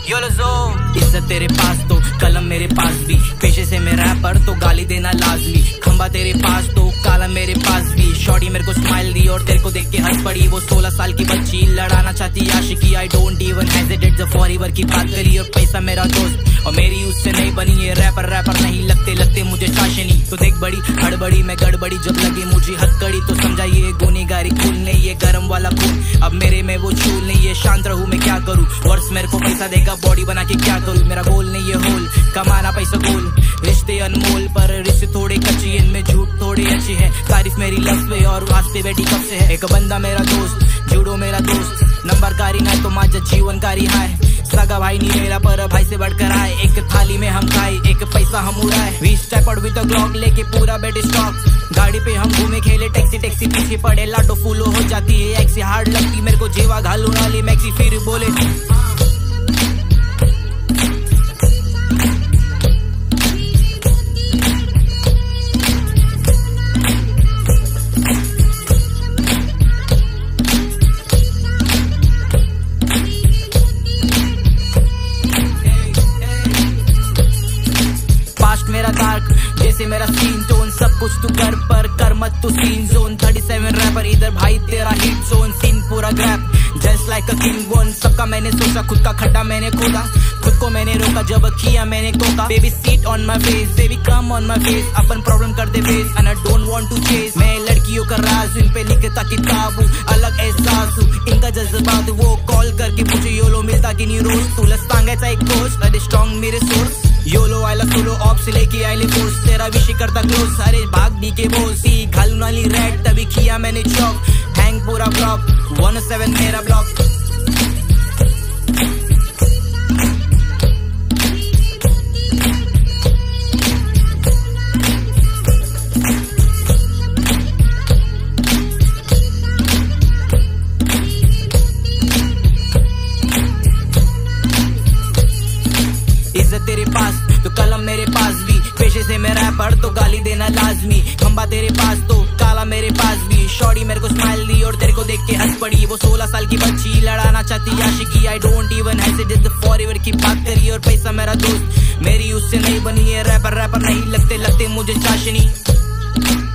इज्जत तेरे पास तो कलम मेरे पास भी, पेशे से मैं रैपर तो गाली देना लाजमी। खंबा तेरे पास तो काला मेरे पास भी, शॉर्टी मेरे को स्माइल दी और तेरे को देख के हंस पड़ी। वो 16 साल की बच्ची लड़ाना चाहती आशिकी, आई डोंट इवन हेजिटेट जब फॉरएवर की बात करी। और पैसा मेरा दोस्त और मेरी उससे नहीं बनी, ये रैपर नहीं लगते मुझे शाशनी। तो देख बड़ी हड़बड़ी मैं गड़बड़ी जब लगी मुझे हथकड़ी, तो समझा ये गुनेगारी खून नहीं, ये गरम वाला खून अब मेरे में वो चूल नहीं। ये शांत रहूं मैं क्या करूं, वर्ष मेरे को पैसा देगा बॉडी बना के क्या करूं। मेरा गोल नहीं ये होल, कमाना पैसा गोल, रिश्ते अनमोल पर रिश्ते थोड़े कच्चे, इनमें झूठ थोड़े अच्छे हैं। तारीफ मेरी लफ्ज़ पे और वास पे बैठी कब से है। एक बंदा मेरा दोस्त, जूडो मेरा दोस्त, नंबरकारी ना तो माझा जीवनकारी है। सगा भाई नहीं मेरा पर भाई से बढ़कर आए, एक थाली में हम खाए एक पैसा हम उड़ाए। We step out with the clock लेके पूरा बेड स्टॉक, गाड़ी पे हम घूमे खेले टैक्सी पीछे पड़े लाटो फूलो हो जाती है। एक्सी हार्ड लगती मेरे को जेवा घालू नाली मैक्सी, फिर बोले मेरा डार्क जैसे मेरा सीन टोन, सब कुछ तू कर मत तू सीन जोन। 37 रैपर इधर भाई तेरा हिट जोन, सीन पूरा grab just like a king one. सबका मैंने सोचा खुद का खड्डा मैंने खोदा, खुद को मैंने रोका जब किया मैंने कोका। Baby sit on my face, baby come on my face, अपन प्रॉब्लम कर दे face and I don't want to chase. मैं लड़कियों का राज इन पे लिखता किताब हूँ, अलग एहसास हूँ इनका जज्बात। वो कॉल करके पूछे योलो मिलता कि नहीं रोज, तुला सांगायचा एक दोस्त अरे स्ट्रॉंग मेरे सोर्स। योलो आयला सोलो ऑप्स लेके आयले फोर्स, तेरा विषय करता क्लोज सारे भाग डी के बोल। सी घालून आली रेड तभी किया मैंने चौक, हैंग पूरा ब्लॉक 107 मेरा ब्लॉक। इज्जत तेरे पास तो कलम मेरे पास भी, पेशे से मैं रैपर तो गाली देना लाजमी। खंबा तेरे पास तो काला मेरे पास भी, शॉर्टी मेरे को स्माइल दी और तेरे को देख के हंस पड़ी। वो 16 साल की बच्ची लड़ाना चाहती आशिकी, I don't even hesitate forever की बात करी। और पैसा मेरा दोस्त मेरी उससे नहीं बनी, ये रैपर नहीं लगते मुझे चाशनी।